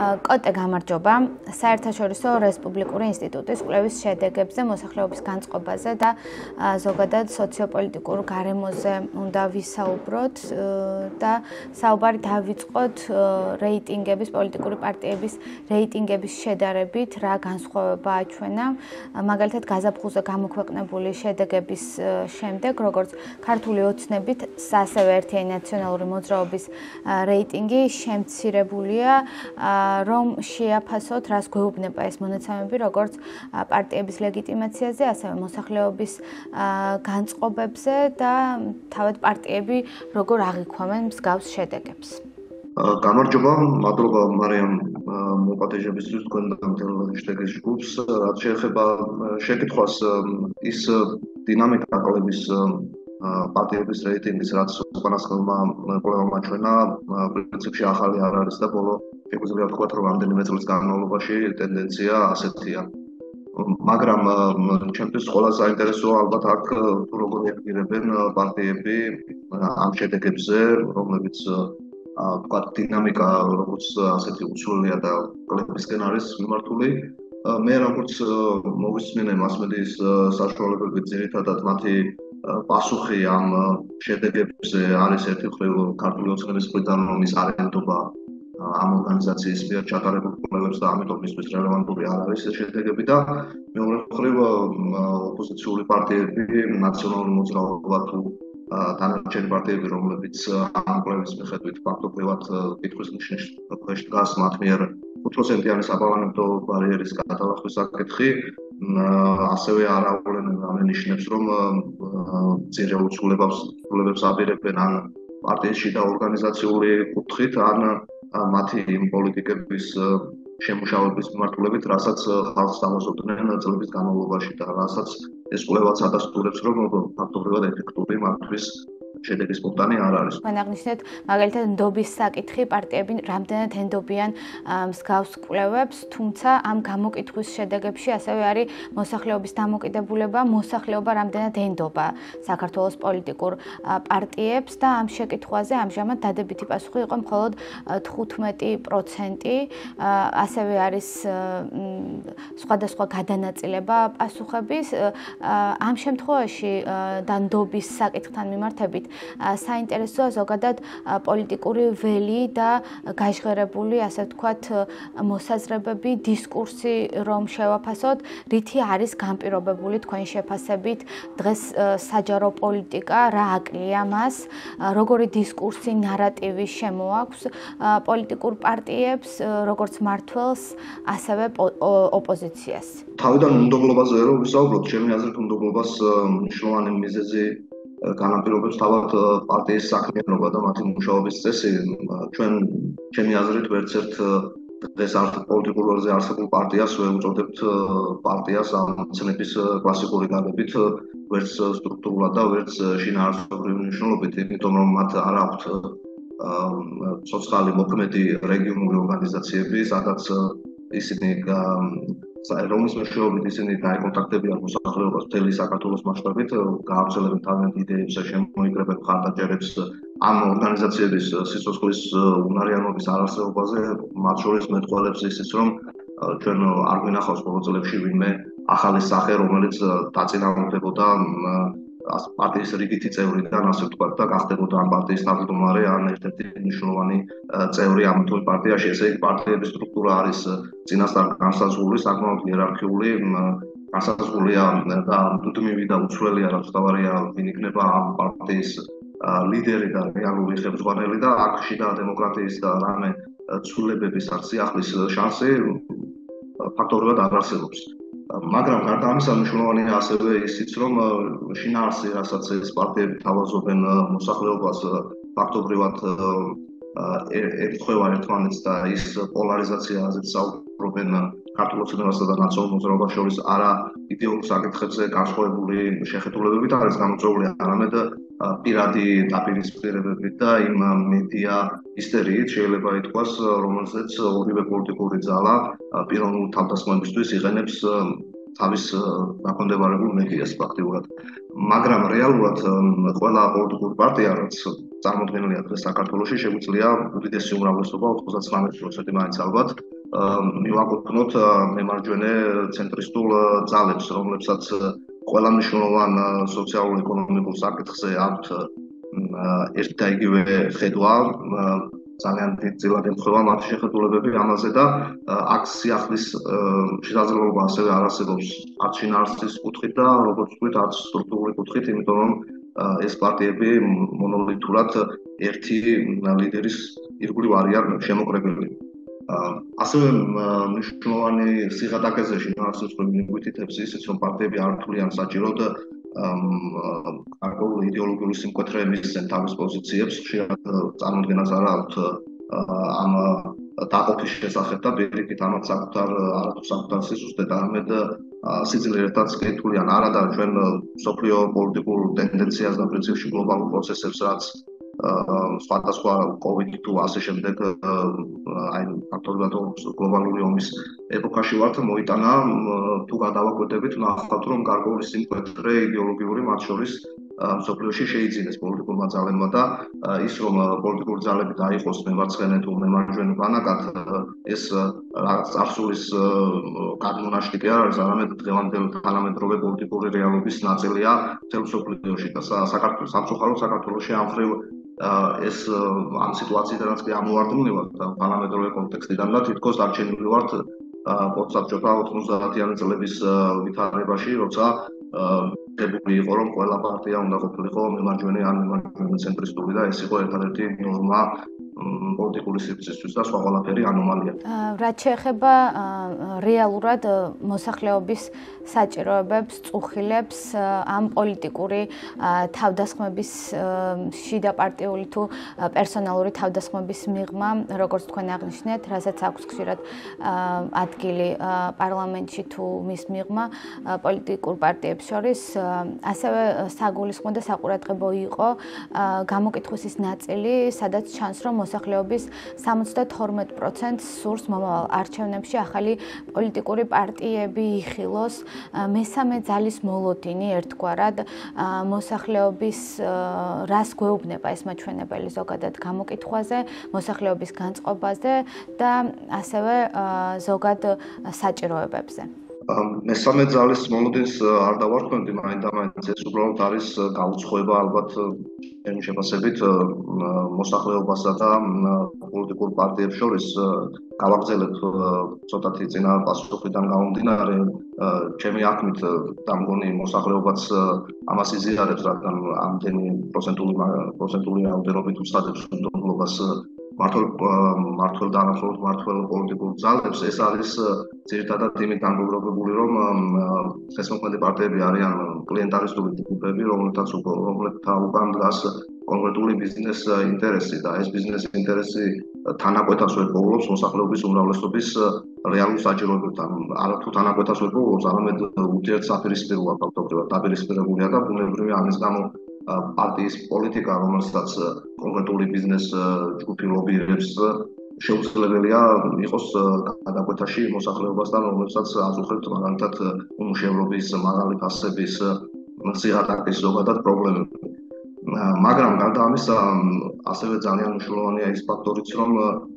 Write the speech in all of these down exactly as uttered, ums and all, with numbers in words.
კოტე გამარჯობა. საერთაშორისო რესპუბლიკური ინსტიტუტის კვლევის შედეგებზე, მოსახლეობის განწყობაზე და ზოგადად სოციოპოლიტიკურ გარემოზე უნდა ვისაუბროთ და საუბარი დავიწყოთ რეიტინგების, პოლიტიკური პარტიების რეიტინგების შედარებით, რა განსხვავება აჩვენა. მაგალითად, გაზაფხულზე გამოქვეყნებული შედეგების შემდეგ, როგორც ქართული ოცნებით, ასევე ერთიანი ნაციონალური მოძრაობის რეიტინგი შემცირებულია, რომ შეაფასოთ, რას გვეუბნება ეს მონაცემები, როგორც პარტიების ლეგიტიმაციაზე, ასევე მოსახლეობის განწყობებზე და თავად პარტიები როგორ აღიქვამენ მსგავს შედეგებს. გამარჯობა, მადლობა მარიამ მოპატეჟებისთვის თქვენ და მთელ შედეგის ჯგუფს. რაც შეეხება შეკითხვას, ის დინამიკა კვლევის პარტიების რეიტინგის, რაც უკანასკნელმა კვლევამ აჩვენა, პრინციპში ახალი არ არის და ბოლო შეგვიძლია ვთქვათ, რომ რამდენიმე წლის განმავლობაში ტენდენცია ასეთია. მაგრამ ჩემთვის ყველაზე საინტერესოა ალბათ აქ თუ როგორ რეაგირებენ პარტიები ამ შედეგებზე, რომლებიც ვთქვათ, დინამიკა როგორც ასეთი უცვლელია და კვლევისკენ არის მიმართული. მე როგორც მოვისმინე მასმედიის საშუალებებით, ძირითადად მათი პასუხი ამ შედეგებზე არის ერთი მხრივ ქართული ოცნების მხრიდან, რომ ის არ ემთობა ამ ორგანიზაციის მიერ ჩატარებულ კვლევებს და ამიტომ მისთვის რელევანტური არ არის ეს შედეგები და მეორე მხრივ ოპოზიციური პარტიები, ნაციონალური მოძრაობა თუ დანარჩენი პარტიები, რომლებიც ამ კვლევის მიხედვით ფაქტობრივად კითხვის ნიშნის ქვეშ დგას, მათ მიერ ხუთ პროცენტიანი საბალანსო ბარიერის გადალახვის საკითხი ასევე არ აუვლენენ ამ ნიშნებს, რომ მცირე უცვლებებს აპირებენ ან პარტიის შიდა ორგანიზაციული კუთხით, ან მათი იმ პოლიტიკების შემუშავების მიმართულებით, რასაც ხალხს ამოზოდნენ წლების განმავლობაში და რასაც ეს კვლევაც ადასტურებს, რომ ფაქტობრივად ეფექტური მათთვის შედეგის მომტანი არ არის. თქვენ აღნიშნეთ, მაგალითად, ნდობის საკითხი პარტიები რამდენად ენდობიან მსგავს კვლევებს, თუმცა ამ გამოკითხვის შედეგებში ასევე არის მოსახლეობის დამოკიდებულება, მოსახლეობა რამდენად ენდობა საქართველოს პოლიტიკურ პარტიებს და ამ შეკითხვაზე ამჟამად დადებითი პასუხი იყო მხოლოდ თხუთმეტი პროცენტი, ასევე არის სხვადასხვა გადანაწილება პასუხების. ამ შემთხვევაში და ნდობის საკითხთან მიმართებით საინტერესოა ზოგადად პოლიტიკური ველი და გაჟღერებული, ასე ვთქვათ, მოსაზრებები, დისკურსი, რომ შევაფასოთ, რითი არის განპირობებული თქვენი შეფასებით დღეს საჯარო პოლიტიკა, რა აკლია მას, როგორი დისკურსი, ნარატივი შემოაქვს პოლიტიკურ პარტიებს, როგორც მმართველს, ასევე ოპოზიციას. თავიდან უნდობლობაზე რომ ვისაუბროთ, ჩემი აზრით უნდობლობას მნიშვნელოვანი მიზეზი განაპირობებს თავად პარტიის საქმიანობა და მათი მუშაობის წესი. ჩვენ ჩემი აზრით ვერც ერთ დღეს პოლიტიკურ ველზე არსებულ პარტიას ვერ უწოდებთ პარტიას ამ ცნების კლასიკური გაგებით, ვერც სტრუქტურულად და ვერც შინაარსობრივი მნიშვნელობით, იმიტომ რომ მათ არ აქვთ ცოცხალი მოქმედი რეგიონული ორგანიზაციები, სადაც ისინი რომლის მეშვეობით ისინი დაეკონტაქტებიან მოსახლეობას მთელი საქართველოს მასშტაბით, გააგრძელებენ თავიანთ იდეებს, შემოიკრებენ მხარდაჭერებს ამ ორგანიზაციების სიცოცხლის უნარიანობის არარსებობაზე, მათ შორის მეტყველებს ისიც, რომ ჩვენ არ გვინახავს ბოლო წლებში ვინმე ახალი სახე, რომელიც დაწინაურდებოდა პარტიის რიგითი წევრიდან, ასე ვთქვათ, და გახდებოდა ამ პარტიის თავმჯდომარე ან ერთ-ერთი მნიშვნელოვანი წევრი ამ თუ პარტიაში. ესე იგი, პარტიების სტრუქტურა არის წინასწარ განსაზღვრული, საკმაოდ იერარქიული, განსაზღვრულია და მუდმივი და უცვლელია, რაც თავარია, ვინ იქნება ამ პარტიის ლიდერი და რეალური ხელმძღვანელი და აქ შიდა დემოკრატიის და რამე ცვლილებების ან სიახლის შანსი ფაქტობრივად არ არსებობს. მაგრამ გარდა ამისა მნიშვნელოვანია ასევე ისიც, რომ შინაარსი, რასაც ეს პარტიები თავაზობენ მოსახლეობას, ფაქტობრივად ემთხვევა ერთმანეთს და ის პოლარიზაცია, რაზეც საუბრობენ ქართულ ოცნებასა და ნაციონალურ მოძრაობას შორის, არა იდეოლოგიურ საკითხებზე განსხვავებული შეხედულებებით არის გამოწვეული, არამედ პირადი დაპირისპირებებით და იმ მედია ისტერიით შეიძლება ითქვას, რომელზეც ორივე პოლიტიკური ძალა პიროვნული თავდასხმებისთვის იყენებს თავის დაქვემდებარებულ მედიას ფაქტიურად. მაგრამ რეალურად ყველა პოლიტიკური პარტია, რაც წარმოქმნილია დღეს საქართველოში, შეგვიძლია უდიდესი უმრავლესობა ოთხმოცდათსამეტი პროცენტი მაინც ალბათ მივაკუთვნოთ მემარჯვენე ცენტრისტულ ძალებს, რომლებსაც ყველა მნიშვნელოვან სოციალურ-ეკონომიკურ საკითხზე აქვთ ერთ და იგივე ხედვა, ძალიან დიდწილად ემთხვევა მათი შეხედულებები ამაზე და აქ სიახლის შესაძლებლობა ასევე არ არსებობს არც შინაარსის კუთხით და როგორც ვთქვით, არც სტრუქტურული კუთხით, იმიტომ რომ ეს პარტიები მონოლითურად ერთი ლიდერის ირგვლივ არიან შემოკრებილი. ასევე მნიშვნელოვანი სიღატაკეზე შინაარსის მიგვითითებს ისიც, რომ პარტიები არ თვლიან საჭიროდ გარკვეულ იდეოლოგიური სიმკვეთრე მისცენ თავის პოზიციებს, ხშირად წარმოდგენას არ აქვთ ამ დაყოფის შესახებ და პირიქით ამათ საკუთარ არათუ საკუთარ სიზუსტედ არამედ სიძლიერითაც კი თვლიან არა და ჩვენ მსოფლიო პოლიტიკურ ტენდენციას და პრინციპში გლობალურ პროცესებს, რაც სხვადასხვა კოვიდი თუ ასე შემდეგ აი ფაქტორულად გლობალური ომის ეპოქაში ვართ მოიტანა თუ გადავაკვირდებით ნახავთ რომ გარკვეული სიმკვეთრე იდეოლოგიური მათ შორის მსოფლიოში შეიძინეს პოლიტიკურმა ძალებმა და ის რომ პოლიტიკური ძალები დაიყოს მემარცხენე თუ მემარჯვენე ბანაკად ეს რაღაც წარსულის გადმონაშთი არ არის არამედ დღევანდელი თანამედროვე პოლიტიკური რეალობის ნაწილია მთელ მსოფლიოში და საქართველოს სამწუხაროდ საქართველოში ამ მხრივ ეს ამ სიტუაციიდანაც კი ამოვარდნილივართ პარლამენტარული კონტექსტიდან და თითქოს დარჩენილი ვართ პოსტსაბჭოთა ოცდაათიანი წლების ვითარებაში, როცა დებული იყო რომ ყველა პარტია უნდა ყოფილიყო მემარჯვენე ან მემარჯვენე ცენტრისტული და ეს იყო ერთადერთი ნორმა პოლიტიკური სივრცისთვის და სხვა ყველაფერი ანომალია. რაც შეეხება რეალურად მოსახლეობის საჭიროებებს, წუხილებს ამ პოლიტიკური თავდასხმების შიდა პარტიული თუ პერსონალური თავდასხმების მიღმა, როგორც თქვენ აღნიშნეთ, რასაც აქვს ხშირად ადგილი პარლამენტში თუ მის მიღმა პოლიტიკურ პარტიებს შორის, ასევე საგულისხმო და საყურადღებო იყო გამოკითხვის ის ნაწილი, სადაც ჩანს რომ მოსახლეობის სამოცდათორმეტ პროცენტს სურს მომავალ არჩევნებში ახალი პოლიტიკური პარტიები იხილოს მესამე ძალის მოლოდინი ერთგვარად მოსახლეობის რას გვეუბნება ეს მაჩვენებელი ზოგადად გამოკითხვაზე, მოსახლეობის განწყობაზე და ასევე ზოგად საჭიროებებზე. მესამე ძალის მოლოდინს არ დავარქვენდი, მაინდა-მაინც ეს უბრალოდ არის გაუცხოება ალბათ ჩემი შეფასებით მოსახლეობასა და პოლიტიკურ პარტიებს შორის გავაგრძელებ ცოტათი წინა პასუხიდან გამომდინარე ჩემი აღქმით და მგონი მოსახლეობაც ამას იზიარებს, რადგან ამდენი პროცენტული პროცენტული რაოდენობით უსადებს უნდობლობას მართლ მართლ და ახლოს მართლ პოლიტიკურ ძალებს ეს არის ძირითადად იმით განმეორებული რომ ხესმოქმედი პარტიები არიან კლიენტარისტული ჯგუფები რომლებთან რომლებთან უკან დგას კონკრეტული ბიზნეს ინტერესი და ეს ბიზნეს ინტერესი თანაკვეთას ვეპოვობს მოსახლეობის უმრავლესობის რეალურ საჭიროებებთან არა თუ თანაკვეთას ვეპოვობს არამედ ურთიერთსაპირისპიროა ფაქტობრივად დაპირისპირებულია და ბუნებრივია ამის გამო პარტიის პოლიტიკა რომელსაც კონკრეტული ბიზნეს ჯგუფი ლობირებს შეუძლებელია იყოს გადაკვეთაში მოსახლეობასთან რომელსაც აზუხებთ მაგალითად უმუშევრობის მაღალი ფასების სიღატაკის ზოგადად პრობლემები მაგრამ გარდა ამისა ასევე ძალიან მნიშვნელოვანია ის ფაქტორიც რომ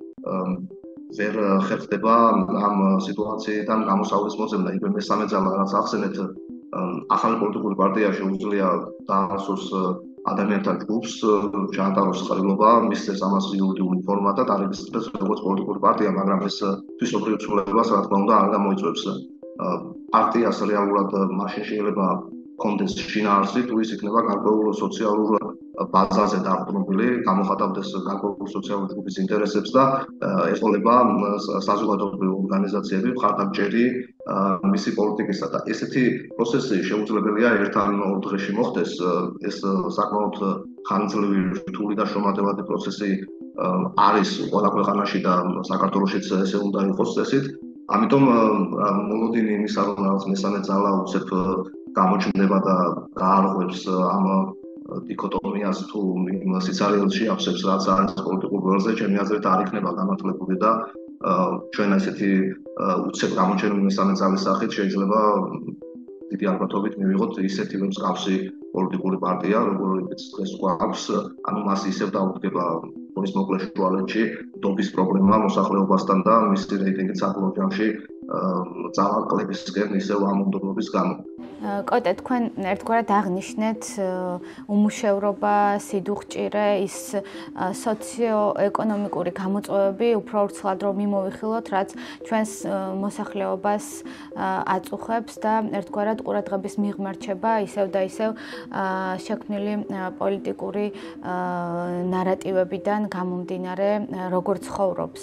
ვერ ხერხდება ამ სიტუაციიდან გამოსავლის მოძებნა იგივე მესამე ძალა რაც ახსენეთ ახალი პოლიტიკური პარტია შეუძლია დაასოს ადამიანთა ჯგუფს ჩაატაროს ყრილობა მისცეს ამას იურიდიული ფორმა და დარეგისტრდეს როგორც პოლიტიკური პარტია მაგრამ ეს თვისობრივ ცვლილებას რა თქმა უნდა არ გამოიწვევს პარტიას რეალურად მაშინ შეიძლება კონდეს შინაარსი თუ ის იქნება გარკვეულ სოციალურ ბაზაზე დაყრდნობილი გამოხატავდეს გარკვეული სოციალური ჯგუფის ინტერესებს და ეყოლება საზოგადოებრივი ორგანიზაციები მხარდამჭერი მისი პოლიტიკისა და ესეთი პროცესი შეუძლებელია ერთ ან ორ დღეში მოხდეს ეს საკმაოდ ხანგრძლივი რთული და შრომატევადი პროცესი არის ყველა ქვეყანაში და საქართველოშიც ესე უნდა იყოს წესით ამიტომ მოლოდინი იმისა რომ რაღაც მესამე ძალა უცებ გამოჩნდება და გაარღვევს ამ დიქოტომიას თუ სიცარიელში აფსებს რაც არის პოლიტიკურ გველზე ჩემი აზრით არ იქნება გამართლებული და ჩვენ ასეთი უცებ გამოჩენილი მესამე ძალის სახით შეიძლება დიდი ალბათობით მივიღოთ ისეთი მსგავსი პოლიტიკური პარტია როგორიც დღეს გვაქვს ანუ მას ისევ დაუდგება თვლის მოკლე შუალედში დობის პრობლემა მოსახლეობასთან და მისი რეიტინგი საკვლევ ჯამში ძალაყლებისკენ ისევ ამონდობობის გამო. კოტე, თქვენ ერთგვარად აღნიშნეთ უმუშევრობა, სიდუხჭირე, ის სოციო-ეკონომიკური გამოწვევები უფრო ვრცლად რომ მიმოვიხილოთ, რაც ჩვენს მოსახლეობას აწუხებს და ერთგვარად ყურადღების მიღმარჩება ისევ და ისევ შექმნილი პოლიტიკური ნარატივებიდან გამომდინარე, როგორ ცხოვრობს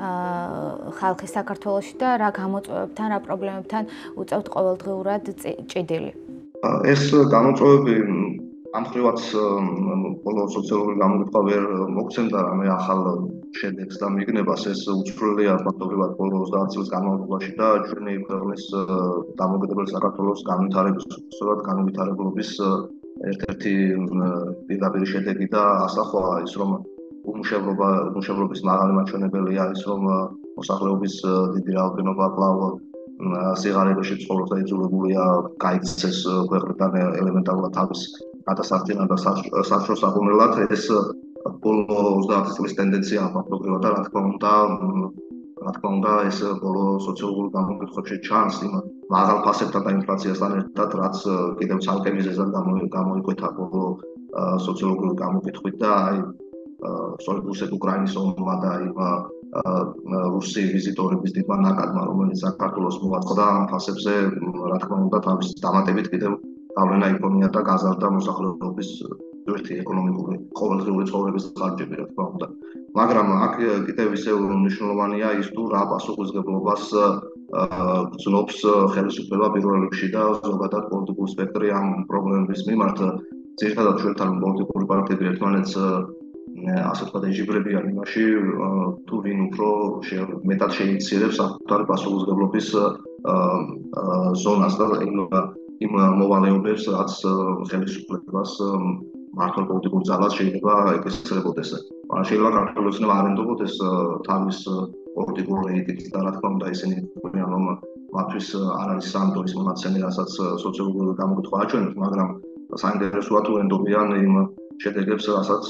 ხალხი საქართველოში და რა გამოწვევებთან, რა პრობლემებთან უწევთ ყოველდღიურად ჭიდილი. ეს გამოწვევები ამ ხრივაც ბოლო სოციალური გამოკითხვა ვერ მოგცემდა რამე ახალ შედეგს და მიგნებას. ეს უცვლელია ფაქტობრივად ბოლო ოცდაათ წლის განმავლობაში და ჩვენი ქვეყნის დამოუკიდებელი საქართველოს განვითარების უბრალოდ განვითარებლობის ერთ-ერთი პირდაპირი შედეგი და ასახვა ის რომ უმუშევრობა უმუშევრობის მაღალი მაჩვენებელი არის რომ მოსახლეობის დიდი რაოდენობა კვლავ სიღარიბეში ცხოვრობს და იძულებულია გაიქცეს ქვეყნიდან ელემენტარულად თავის გადასახდიდან და საშუალო საქმრელად. ეს ბოლო ოცდაათი წლის ტენდენცია ფაქტობრივად და რა თქმა უნდა რა თქმა უნდა ეს ბოლო სოციალური გამოკითხვებში ჩანს იმ მაღალ ფასებთან და ინფლაციასთან ერთად, რაც კიდევ ცალკე მიზეზად გამოიკვეთა ბოლო სოციალური გამოკითხვით და აი სწორედ რუსეთ უკრაინის ომმა და იმ რუსი ვიზიტორების დიდმა ნაკადმა, რომელიც საქართველოს მოაწყდა ამ ფასებზე, რა თქმა უნდა, თავის დამატებით კიდევ გავლენა იქონია და გაზარდა მოსახლეობის ერთი ეკონომიკური ყოველდღიური ცხოვრების ხარჯები, რა თქმა უნდა. მაგრამ აქ კიდევ ისევ მნიშვნელოვანია ის თუ რა პასუხისმგებლობას გრძნობს ხელისუფლება პირველ რიგში და ზოგადად პოლიტიკური სპექტრი ამ პრობლემების მიმართ. ძირითადად ჩვენთან პოლიტიკური პარტიები ერთმანეთს ასე ვთქვათ ეჯიბრებიან იმაში, თუ ვინ უფრო მეტად შეინიცირებს საკუთარი პასუხისმგებლობის ზონას და იმ მოვალეობებს, რაც ხელისუფლებას მართლ პოლიტიკურ ძალას შეიძლება ეკისრებოდეს. შეიძლება საქართველოს ოცნება არ ენდობოდეს თავის პოლიტიკურ რეიტინგს და რა თქმა უნდა ისინი იყვნენ რომ მათთვის არ არის სანდო ის მონაცემი, რასაც სოციალური გამოკითხვა აჩვენებს, მაგრამ საინტერესოა თუ ენდობიან იმ შედეგებს, რასაც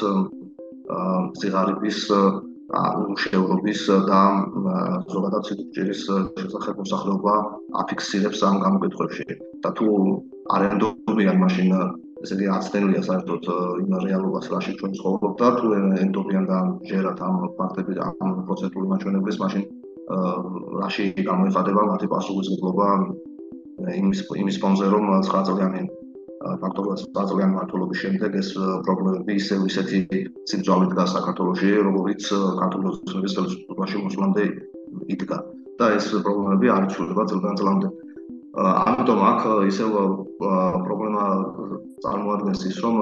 სიღარიბის უმუშევრობის და ზოგადად სიდუხჭირის შესახებ მოსახლეობა აფიქსირებს ამ გამოკითხვებში და თუ არ ენდობიან მაშინ ესე იგი აცდენილია საერთოდ იმ რეალობას, რაში ჩვენ ცხოვრობთ და თუ ენდობიან და ჯერათ ამ ფაქტები ამ პროცენტული მაჩვენებლის, მაშინ რაში გამოიხატება მათი პასუხისმგებლობა იმის იმის ფონზე, რომ ცხრა წლიანი ფაქტობრივად ცხრა წლიანი მმართველობის შემდეგ ეს პრობლემები ისევ ისეთი სიმძლავრით დგას საქართველოში, როგორიც ქართული ოცნების ხელისუფლებაში მოსვლამდე იდგა და ეს პრობლემები არ იცვლება წლიდან წლამდე. ამიტომ აქ ისევ პრობლემა წარმოადგენს ის, რომ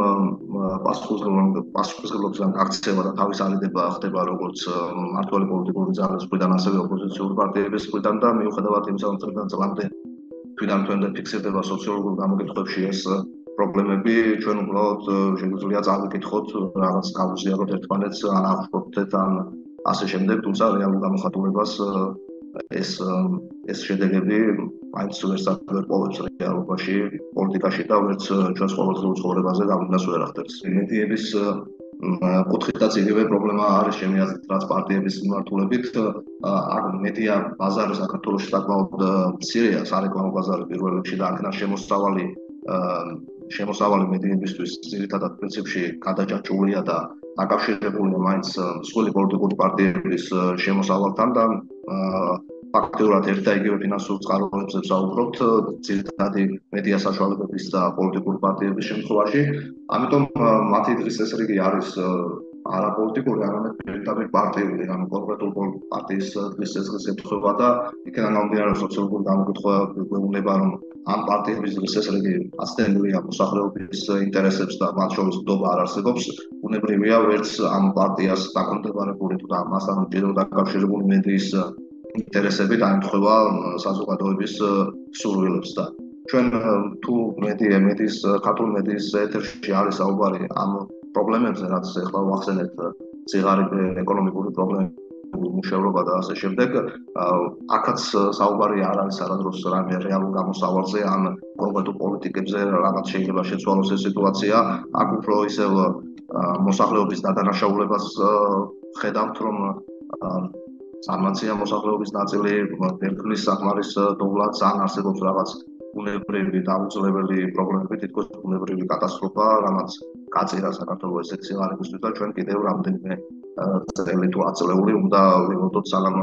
პასუხისმგებლობისგან გაქცევა და თავის არიდება ხდება როგორც მმართველი პოლიტიკური ძალის მხრიდან, ასევე ოპოზიციური პარტიების მხრიდან და მიუხედავად იმისა, რომ წლიდან წლამდე თვითონ თვითონ ფიქსირდება სოციალურ გამოკითხვებში ეს პრობლემები, ჩვენ უბრალოდ შეგვიძლია წავიკითხოთ რაღაც გავუზიაროთ ერთმანეთს, ან აღშფოთდეთ ან ასე შემდეგ, თუმცა რეალურ გამოხატულებას ეს ეს შედეგები მაინც ვერც არ პოვებს რეალობაში, პოლიტიკაში და ვერც ჩვენს ყოველდღიურ ცხოვრებაზე გავლენას ვერ ახდენს. მედიების კუთხითაც იგივე პრობლემა არის ჩემი აზრით, რაც პარტიების მიმართულებით. აქ მედია ბაზარი საქართველოში საკმაოდ მცირეა, სარეკლამო ბაზარი პირველ რიგში და აქედან შემოსავალი შემოსავალი მედიებისთვის ძირითადად პრინციპში გადაჯაჭვულია და დაკავშირებულია მაინც მსხვილი პოლიტიკური პარტიების შემოსავალთან და ფაქტობრივად ერთ და იგივე ფინანსურ წყაროებზე ვსაუბრობთ ძირითადი მედია საშუალებების და პოლიტიკური პარტიების შემთხვევაში. ამიტომ მათი დღესასრიგი არის არაპოლიტიკური, არამედ პირდაპირ პარტიული, ანუ კონკრეტულ პარტიის დღესასრიგს ემთხვევა და იქიდან გამომდინარე სოციალური გამოკითხვა გვეუბნება, რომ ამ პარტიების დღესასრიგი აცდენილია მოსახლეობის ინტერესებს და მათ შორის ნდობა არ არსებობს. უნებრივია ვერც ამ პარტიას დაქვემდებარებული თუ და მასთან მჭიდროდ დაკავშირებული მედიის ინტერესები დაემთხვევა საზოგადოების სურვილებს და ჩვენ თუ მედია მედიის ქართული მედიის ეთერში არის საუბარი ამ პრობლემებზე, რაც ახლა ვახსენეთ, სიღარიბე, ეკონომიკური პრობლემები, უმუშევრობა და ასე შემდეგ. აქაც საუბარი არ არის არადროს რამე რეალურ გამოსავალზე ან კონკრეტულ პოლიტიკებზე, რაღაც შეიძლება შეცვალოს ეს სიტუაცია. აქ უფრო ისევ მოსახლეობის დადანაშაულებას ხედავთ, რომ წარმაცია მოსახლეობის ნაწილი ერქმის საკმარის დოვლადს ან არსებობს რაღაც ბუნებრივი დაუძლებელი პრობლემები, თითქოს ბუნებრივი კატასტროფა, რამაც გაწირა საქართველოს ესეთი სიღარიბისთვის და ჩვენ კიდევ რამდენიმე წელი თუ ათწლეული უნდა ვიყოდოთ სანამ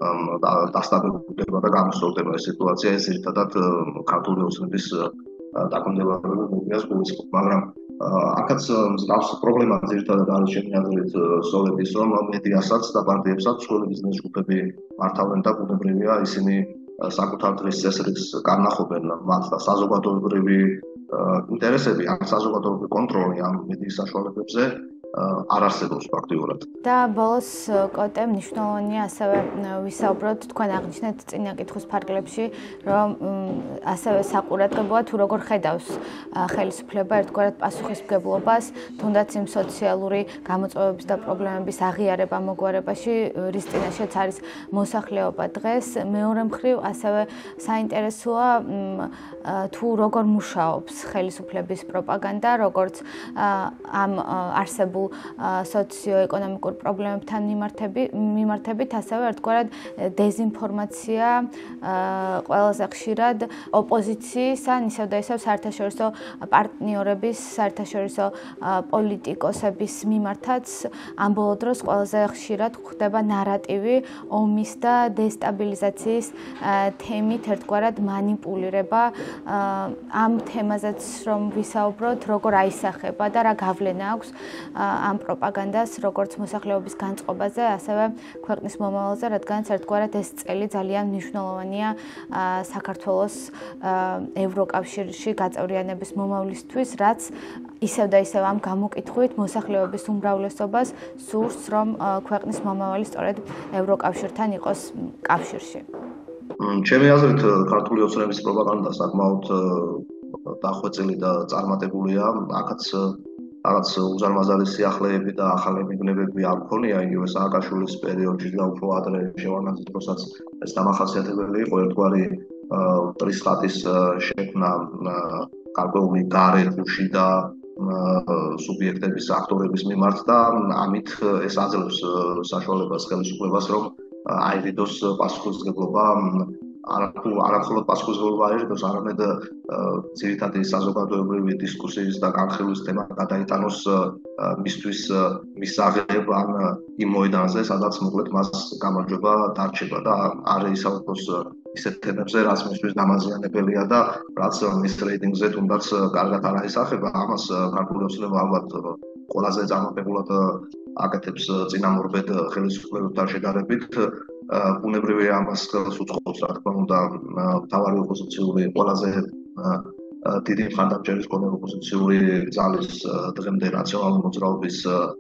დასტაბილდება და გამოსწორდება ეს სიტუაცია. ეს ერთადად ქართული ოცნების დაქვემდებარებული მოდიას გულისხმობს, მაგრამ აქაც მსგავს პრობლემა ძირითადად არის ჩემი აზრით სწორედ ის, რომ მედიასაც და პარტიებსაც სხვადასხვა ბიზნეს ჯგუფები მართავენ და ბუნებრივია ისინი საკუთარ დღის წესრიგს განახობენ მათ და საზოგადოებრივი ინტერესები ან საზოგადოებრივი კონტროლი ამ მედიის საშუალებებზე არ არსებობს ფაქტიურად. და ბოლოს კოტე მნიშვნელოვანია ასევე ვისაუბროთ თქვენ აღნიშნეთ წინა კითხვის ფარგლებში, რომ ასევე საყურადღებოა თუ როგორ ხედავს ხელისუფლება ერთგვარად პასუხისმგებლობას, თუნდაც იმ სოციალური გამოწვევების და პრობლემების აღიარება მოგვარებაში, რის წინაშეც არის მოსახლეობა დღეს. მეორე მხრივ ასევე საინტერესოა თუ როგორ მუშაობს ხელისუფლების პროპაგანდა, როგორც ამ არსებულ სოციო-ეკონომიკურ პრობლემებთან მიმართებით, ასევე ერთგვარად დეზინფორმაცია ყველაზე ხშირად ოპოზიციის ან ისევ და ისევ საერთაშორისო პარტნიორების, საერთაშორისო პოლიტიკოსების მიმართაც ამ ბოლო დროს ყველაზე ხშირად ხდება ნარატივი ომის და დესტაბილიზაციის თემით ერთგვარად მანიპულირება. ამ თემაზეც რომ ვისაუბროთ, როგორ აისახება და რა გავლენა აქვს ამ პროპაგანდას, როგორც მოსახლეობის განწყობაზე, ასევე ქვეყნის მომავალზე, რადგანაც ერთგვარად ეს წელი ძალიან მნიშვნელოვანია საქართველოს ევროკავშირში გაწევრიანების მომავლისთვის, რაც ისევ და ისევ ამ გამოკითხვით მოსახლეობის უმრავლესობას სურს, რომ ქვეყნის მომავალი სწორედ ევროკავშირთან იყოს კავშირში. ჩემი აზრით, ქართული ოცნების პროპაგანდა საკმაოდ დახვეწილი და წარმატებულია. აქაც რაღაც უზარმაზარი სიახლეები და ახალი მიგნებები არ მქონია იგივე სააკაშვილის პერიოდში და უფრო ადრე შევანაძის დროსაც ეს დამახასიათებელი იყო ერთგვარი ტრისხატის შექმნა გარკვეული გარე ხუში და სუბიექტების აქტორების მიმართ და ამით ეს აძლევს საშუალებას ხელისუფლებას რომ აიღიდოს პასუხისმგებლობა არათუ არამხოლოდ პასუხისმგებლობა აიღიდოს, არამედ ძირითადი საზოგადოებრივი დისკუსიის და განხილვის თემა გადაიტანოს მისთვის მისაღებ ან იმ მოედანზე, სადაც მოკლედ მას გამარჯვება დარჩება და არ ისაუბროს ისეთ თემებზე, რაც მისთვის დამაზიანებელია და რაც მის რეიტინგზე თუნდაც კარგად არ აისახება. ამას ქართული ოცნება ალბათ ყველაზე წარმატებულად აკეთებს წინამორბედ ხელისუფლებებთან შედარებით. ბუნებრივია ამას ხელს უწყობს, რა თქმა უნდა, მთავარი ოპოზიციური ყველაზე დიდი მხარდამჭერის მქონე ოპოზიციური ძალის დღემდე რაციონალური მოძრაობის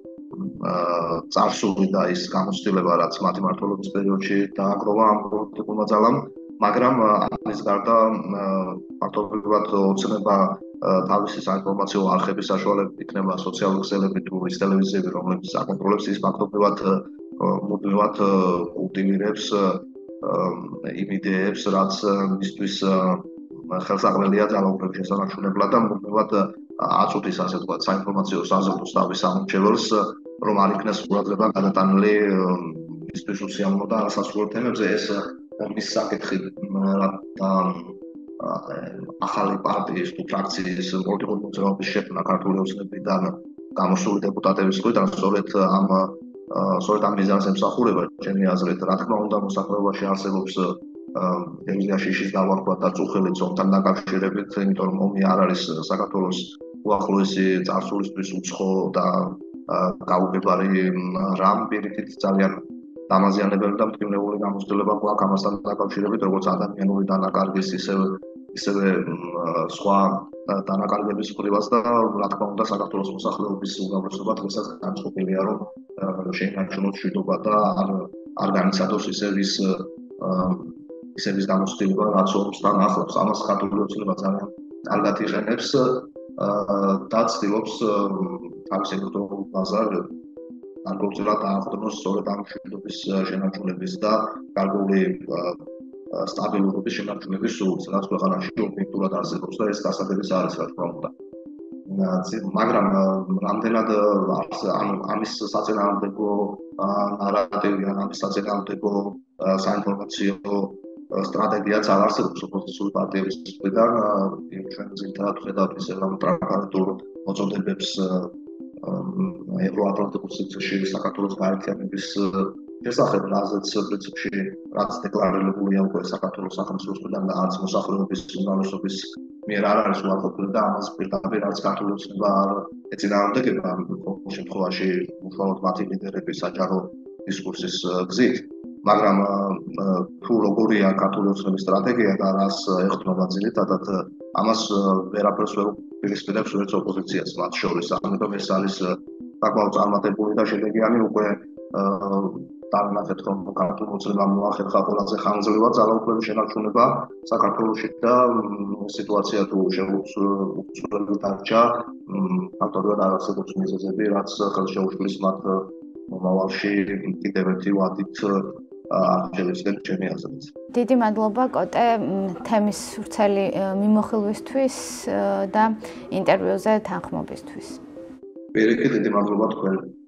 წარსული და ის გამოცდილება, რაც მათი მმართველობის პერიოდში დააგროვა ამ პოლიტიკურმა ძალამ, მაგრამ ამის გარდა ფაქტობრივად ოცნება თავისი საინფორმაციო არხების საშუალებით იქნება სოციალური ქსელები თუ ის ტელევიზიები, რომლებიც აკონტროლებს, ის ფაქტობრივად მუდმივად კულტივირებს იმ იდეებს, რაც მისთვის ხელსაყრელია ძალაუფლების შესანარჩუნებლად და მუდმივად აწუდის, ასე ვთქვათ, საინფორმაციო საზრდოს თავის სამორჩეველს, რომ არ იქნეს ყურადღება გადატანილი მისთვის უსიამოვნო და არასასურველ თემებზე. ეს ომის საკითხი და ახალი პარტიის თუ ფრაქციის პოლიტიკური მოძრაობის შექმნა ქართული ოცნებიდან გამოსული დეპუტატების მხრიდან სწორედ ამ სწორედ ამ მიზანს ემსახურება ჩემი აზრით. რა თქმა უნდა, მოსახლეობაში არსებობს ტელევიზიაში შიშის დავარქვა და წუხილიც ომთან დაკავშირებით, იმიტომ რომ ომი არ არის საქართველოს უახლოესი წარსულისთვის უცხო და გაუგებარი რამ, პირიქით ძალიან დამაზიანებელი და მტკივნეული გამოცდილება გვაქვს ამასთან დაკავშირებით, როგორც ადამიანური დანაკარგის, ისევე ისევე სხვა დანაკარგების მხრივაც და რა თქმა უნდა საქართველოს მოსახლეობის უმრავლესობა დღესაც განწყობილია, რომ შეინარჩუნოს მშვიდობა და არ არ განიცადოს ისევ ის ისევ ის გამოცდილება, რაც ომსთან ახლავს. ამას ქართული ოცნება ძალიან კარგად იყენებს და ცდილობს თავის ელექტრონულ ბაზარ განკუთვნილად დააყრდნოს სწორედ ამ მშვიდობის შენარჩუნების და გარკვეული სტაბილურობის შენარჩუნების სურვილს, რაც ქვეყანაში ობიექტურად არსებობს და ეს დასადებიც არის, რა თქმა უნდა. მაგრამ რამდენად ანუ ამის საწინააღმდეგო ნარატივი ან ამის საწინააღმდეგო საინფორმაციო სტრატეგიაც არ არსებობს ოპოზიციური პარტიების მხრიდან, ჩვენ ძირითადად ვხედავთ ისე რომ პროპაგანდურ მოწოდებებს ევროატლანტიკურ სივრცეში საქართველოს გაერთიანების შესახებ, რაზეც პრინციპში რაც დეკლარირებულია უკვე საქართველოს სახელმწიფოს მხრიდან და არც მოსახლეობის უმრავლესობის მიერ არ არის უარყოფილი და ამას პირდაპირ არც ქართული ოცნება არ ეწინააღმდეგება ყოველ შემთხვევაში უშუალოდ მათი ლიდერების საჯარო დისკურსის გზით. მაგრამ თუ როგორია ქართული ოცნების სტრატეგია და რას ეხმობა ძირითადად ამას ვერაფერს ვერ უპირისპირებს ვერც ოპოზიციას მათ შორის. ამიტომ ეს არის საკმაოდ წარმატებული და შედეგიანი უკვე დავინახეთ რომ ქართული ოცნებამ მოახერხა ყველაზე ხანგრძლივად ძალაუფლების შენარჩუნება საქართველოში და სიტუაცია თუ შეუცვლელი დარჩა, ფაქტობრივად არ არსებობს მიზეზები, რაც ხელშეუშლის მათ მომავალში კიდევ ერთი ვადით არჩევისკენ ჩემი აზრით. დიდი მადლობა კოტე თემის ვრცელი მიმოხილვისთვის და ინტერვიუზე თანხმობისთვის. პირიქით დიდი მადლობა თქვენ.